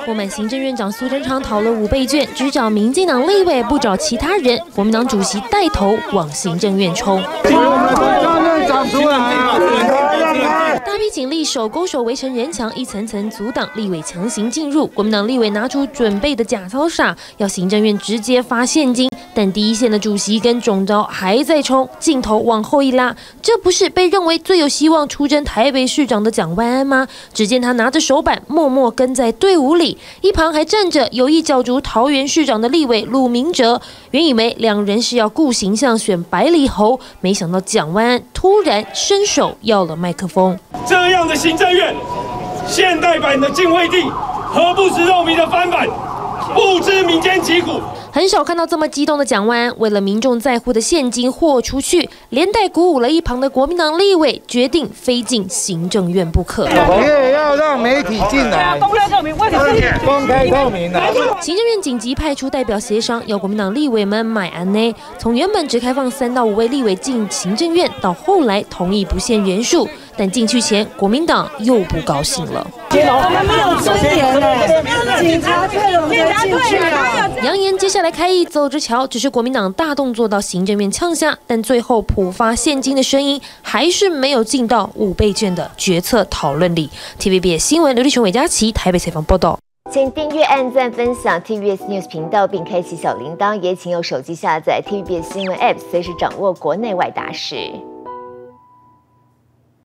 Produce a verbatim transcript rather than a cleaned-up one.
不满行政院长苏贞昌讨论五倍券，只找民进党立委不找其他人，国民党主席带头往行政院冲。大批警力手勾手围成人墙，一层层阻挡立委强行进入。国民党立委拿出准备的假钞傻，要行政院直接发现金。但第一线的主席跟总召还在冲，镜头往后一拉，这不是被认为最有希望出征台北市长的蒋万安吗？只见他拿着手板，默默跟在队伍里，一旁还站着有意角逐桃园市长的立委鲁明哲。原以为两人是要顾形象选百里侯，没想到蒋万安突然伸手要了麦克风。 这样的行政院，现代版的晋惠帝，何不食肉糜的翻版，不知民间疾苦。 很少看到这么激动的蒋万安，为了民众在乎的现金豁出去，连带鼓舞了一旁的国民党立委，决定非进行政院不可。 也要让媒体进来，公开透明，公开透明啊！ 行政院紧急派出代表协商，要国民党立委们买安呢。从原本只开放三到五位立委进行政院，到后来同意不限人数，但进去前国民党又不高兴了。 我们没有尊严呢，警察退了我们才进去啊！ 扬言接下来开议走着瞧，只是国民党大动作到行政院呛下，但最后普发现金的声音还是没有进到五倍券的决策讨论里。T V B S 新闻刘立雄、韦佳琪台北采访报道。 请订阅、按赞、分享 T V B S News 频道，并开启小铃铛，也请用手机下载 T V B S 新闻 App， 随时掌握国内外大事。